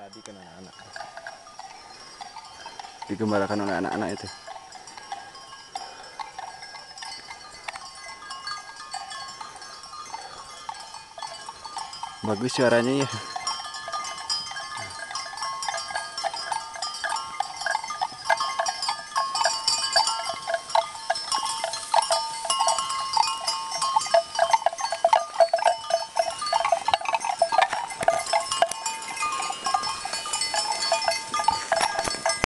diperhatikan anak-anak. Digembalakan oleh anak-anak itu. Bagus suaranya ya.